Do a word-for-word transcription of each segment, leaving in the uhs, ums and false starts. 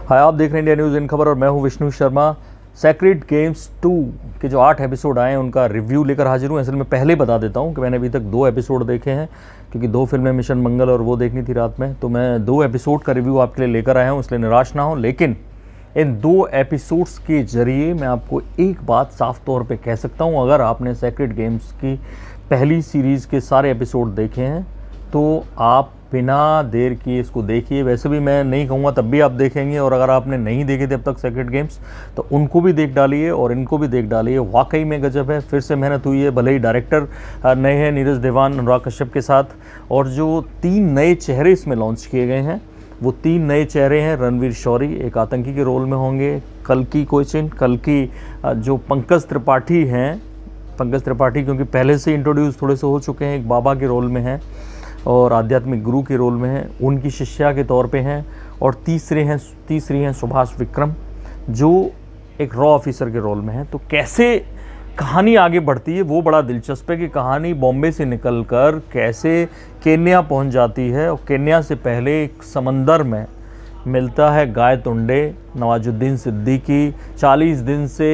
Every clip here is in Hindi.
हाय, आप देख रहे हैं इंडिया न्यूज़ इन खबर और मैं हूं Vishnu Sharma. Sacred games two के जो आठ एपिसोड आए हैं उनका रिव्यू लेकर हाजिर हूं। असल में पहले बता देता हूं कि मैंने अभी तक दो एपिसोड देखे हैं, क्योंकि दो फिल्में मिशन मंगल और वो देखनी थी रात में, तो मैं दो एपिसोड का रिव्यू आपके लिए लेकर आया हूँ, इसलिए निराश ना हो। लेकिन इन दो एपिसोड्स के जरिए मैं आपको एक बात साफ तौर पे कह सकता हूँ, अगर आपने सेक्रेड गेम्स की पहली सीरीज़ के सारे एपिसोड देखे हैं तो आप बिना देर किए इसको देखिए। वैसे भी मैं नहीं कहूँगा, तब भी आप देखेंगे, और अगर आपने नहीं देखे थे अब तक सेक्रेड गेम्स तो उनको भी देख डालिए और इनको भी देख डालिए। वाकई में गजब है, फिर से मेहनत हुई है। भले ही डायरेक्टर नए हैं, नीरज देवान, अनुराग कश्यप के साथ, और जो तीन नए चेहरे इसमें लॉन्च किए गए हैं वो तीन नए चेहरे हैं। रणवीर शौरी एक आतंकी के रोल में होंगे, कल्कि कोचिन कल्कि जो पंकज त्रिपाठी हैं, पंकज त्रिपाठी क्योंकि पहले से इंट्रोड्यूस थोड़े से हो चुके हैं, एक बाबा के रोल में हैं और आध्यात्मिक गुरु के रोल में हैं, उनकी शिष्या के तौर पे हैं। और तीसरे हैं तीसरी हैं सुभाष विक्रम, जो एक रॉ ऑफिसर के रोल में हैं। तो कैसे कहानी आगे बढ़ती है वो बड़ा दिलचस्प है कि कहानी बॉम्बे से निकलकर कैसे केन्या पहुंच जाती है, और केन्या से पहले एक समंदर में मिलता है गाय तुंडे, नवाजुद्दीन सिद्दीकी। चालीस दिन से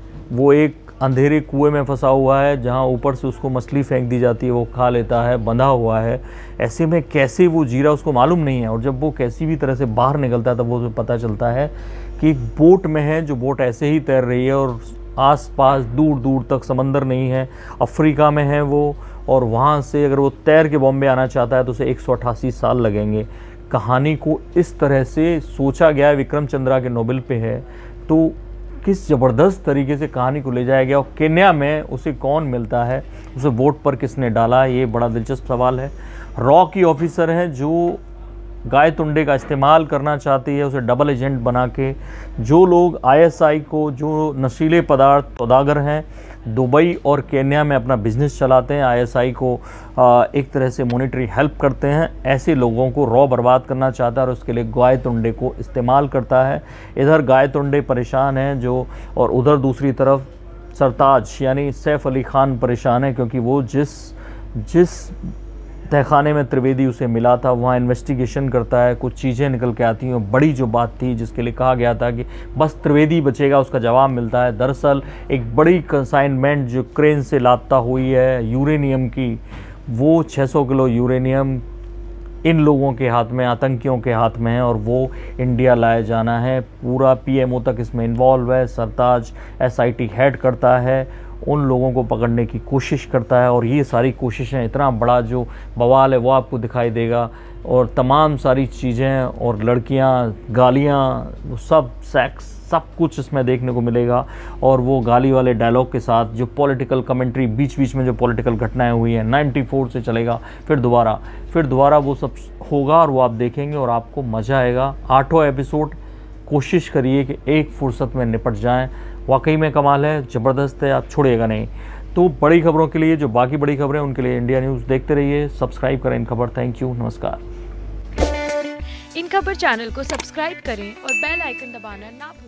वो एक अंधेरे कुएं में फंसा हुआ है, जहां ऊपर से उसको मछली फेंक दी जाती है, वो खा लेता है, बंधा हुआ है। ऐसे में कैसे वो जी रहा उसको मालूम नहीं है, और जब वो कैसी भी तरह से बाहर निकलता है तब वो पता चलता है कि एक बोट में है, जो बोट ऐसे ही तैर रही है और आसपास दूर दूर तक समंदर नहीं है। अफ्रीका में है वो, और वहाँ से अगर वो तैर के बॉम्बे आना चाहता है तो उसे एक सौ अट्ठासी साल लगेंगे। कहानी को इस तरह से सोचा गया है, विक्रम चंद्रा के नोबेल पे है, तो किस ज़बरदस्त तरीके से कहानी को ले जाया गया। और केन्या में उसे कौन मिलता है, उसे वोट पर किसने डाला, ये बड़ा दिलचस्प सवाल है। रॉ की ऑफिसर है जो गाय तुंडे का इस्तेमाल करना चाहती है, उसे डबल एजेंट बना के। जो लोग आईएसआई को, जो नशीले पदार्थ सौदागर हैं, दुबई और केन्या में अपना बिजनेस चलाते हैं, आईएसआई को एक तरह से मॉनेटरी हेल्प करते हैं, ऐसे लोगों को रॉ बर्बाद करना चाहता है और उसके लिए गाय तुंडे को इस्तेमाल करता है। इधर गाय तुंडे परेशान हैं जो, और उधर दूसरी तरफ सरताज यानी सैफ अली खान परेशान है, क्योंकि वो जिस जिस तहखाने में त्रिवेदी उसे मिला था वहाँ इन्वेस्टिगेशन करता है, कुछ चीज़ें निकल के आती हैं। बड़ी जो बात थी जिसके लिए कहा गया था कि बस त्रिवेदी बचेगा, उसका जवाब मिलता है। दरअसल एक बड़ी कंसाइनमेंट जो क्रेन से लापता हुई है यूरेनियम की, वो छह सौ किलो यूरेनियम इन लोगों के हाथ में, आतंकियों के हाथ में है, और वो इंडिया लाया जाना है। पूरा पीएमओ तक इसमें इन्वॉल्व है। सरताज एसआईटी हेड करता है, उन लोगों को पकड़ने की कोशिश करता है, और ये सारी कोशिशें, इतना बड़ा जो बवाल है वो आपको दिखाई देगा, और तमाम सारी चीज़ें और लड़कियां, गालियां, सब सेक्स, सब कुछ इसमें देखने को मिलेगा। और वो गाली वाले डायलॉग के साथ जो पॉलिटिकल कमेंट्री, बीच बीच में जो पॉलिटिकल घटनाएं हुई हैं, चौरानवे से चलेगा, फिर दोबारा फिर दोबारा वो सब होगा, और वो आप देखेंगे और आपको मज़ा आएगा। आठों एपिसोड कोशिश करिए कि एक फुर्सत में निपट जाएं। वाकई में कमाल है, ज़बरदस्त है, आप छोड़िएगा नहीं। तो बड़ी खबरों के लिए, जो बाकी बड़ी खबरें उनके लिए इंडिया न्यूज़ देखते रहिए, सब्सक्राइब करें इन खबर। थैंक यू, नमस्कार। इन खबर चैनल को सब्सक्राइब करें और बेल आइकन दबाना ना भूलें।